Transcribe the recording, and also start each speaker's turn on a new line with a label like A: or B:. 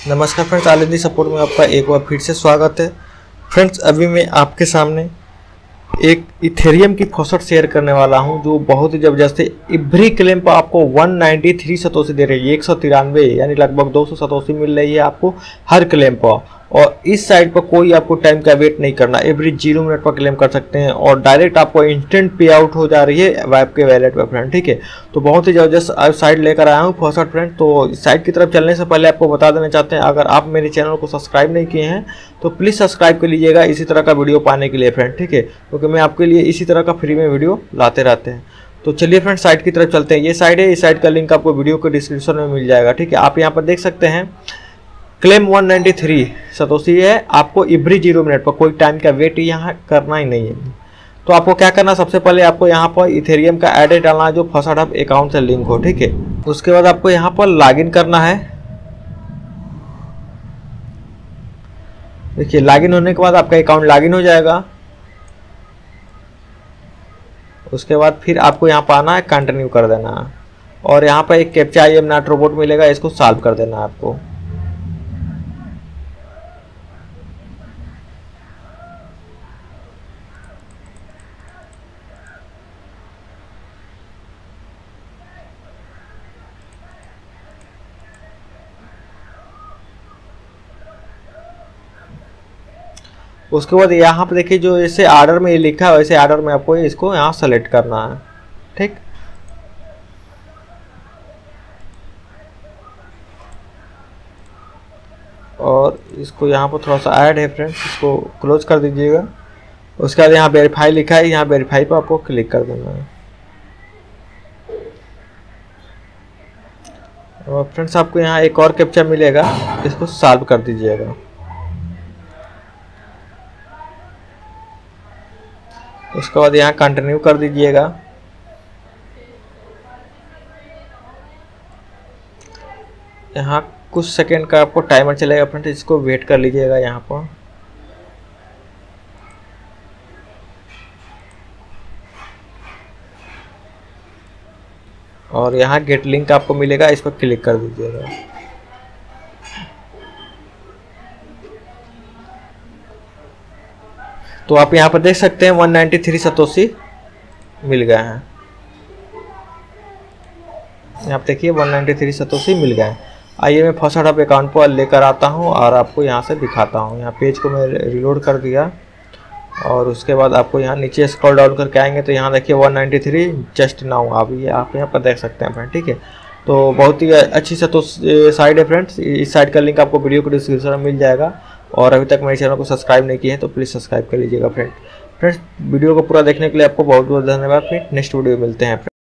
A: नमस्कार friends, आलिंदी support में आपका एक बार फिर से स्वागत है। फ्रेंड्स, अभी मैं आपके सामने एक इथेरियम की फॉसेट शेयर करने वाला हूं जो बहुत ही जबरदस्त है। एवरी क्लेम पर आपको 193 सतोशी दे रही है, 193 यानी लगभग 200 सतोशी मिल रही है आपको हर क्लेम पर। और इस साइड पर कोई आपको टाइम का वेट नहीं करना, एवरी 0 मिनट पर क्लेम कर सकते हैं और डायरेक्ट आपको इंस्टेंट पे आउट हो जा रही है आपके वैलेट पर फ्रेंड। ठीक है, तो बहुत ही जबरदस्त साइड लेकर आया हूँ फॉसेट फ्रेंड। तो इस साइड की तरफ चलने से पहले आपको बता देना चाहते हैं, अगर आप मेरे चैनल को सब्सक्राइब नहीं किए हैं तो प्लीज़ सब्सक्राइब कर लीजिएगा इसी तरह का वीडियो पाने के लिए फ्रेंड। ठीक है, क्योंकि मैं आपके लिए इसी तरह का फ्री में वीडियो लाते रहते हैं। तो चलिए फ्रेंड, साइट की तरफ चलते हैं। ये साइट है, इस साइट का लिंक आपको वीडियो के डिस्क्रिप्शन में मिल जाएगा। ठीक है, आप यहाँ पर देख सकते हैं क्लेम 193 सतोशी है आपको एवरी 0 मिनट पर, कोई टाइम का वेट यहाँ करना ही नहीं है। तो आपको क्या करना, सबसे पहले आपको यहाँ पर इथेरियम का एड्रेस डालना है जो फॉसेट हब अकाउंट से लिंक हो। ठीक है, उसके बाद आपको यहाँ पर लॉगिन करना है। देखिए, लॉगिन होने के बाद आपका अकाउंट लॉगिन हो जाएगा। उसके बाद फिर आपको यहाँ पर आना है, कंटिन्यू कर देना है और यहाँ पर एक captcha I am not robot मिलेगा, इसको सॉल्व कर देना है आपको। उसके बाद यहाँ पर देखिए, जो ऐसे आर्डर में ये लिखा है वैसे आर्डर में आपको इसको यहाँ सेलेक्ट करना है। ठीक, और इसको यहाँ पर थोड़ा सा ऐड है फ्रेंड्स, इसको क्लोज कर दीजिएगा। उसके बाद यहाँ वेरीफाई लिखा है, यहाँ वेरीफाई पर आपको क्लिक कर देना है। और फ्रेंड्स, आपको यहाँ एक और कैप्चा मिलेगा, इसको सॉल्व कर दीजिएगा। उसके बाद यहाँ कंटिन्यू कर दीजिएगा। यहाँ कुछ सेकंड का आपको टाइमर चलेगा फ्रेंड्स, इसको वेट कर लीजिएगा यहाँ पर। और यहाँ गेट लिंक आपको मिलेगा, इस पर क्लिक कर दीजिएगा। तो आप यहाँ पर देख सकते हैं 193 सतोशी मिल गए हैं। यहाँ पर देखिए 193 सतोशी मिल गए हैं। आइए मैं फॉसेट हब अकाउंट पर लेकर आता हूँ और आपको यहाँ से दिखाता हूँ। यहाँ पेज को मैं रिलोड कर दिया और उसके बाद आपको यहाँ नीचे स्क्रॉल डाउन करके आएंगे तो यहाँ देखिए 193 जस्ट नाउ अभी आप यहाँ पर देख सकते हैं फ्रेंड। ठीक है, तो बहुत ही अच्छी साइट है फ्रेंड्स। इस साइट का लिंक आपको वीडियो को डिस्क्रिप्शन में मिल जाएगा। और अभी तक मेरे चैनल को सब्सक्राइब नहीं किए हैं तो प्लीज़ सब्सक्राइब कर लीजिएगा फ्रेंड्स। वीडियो को पूरा देखने के लिए आपको बहुत बहुत धन्यवाद। फिर नेक्स्ट वीडियो मिलते हैं।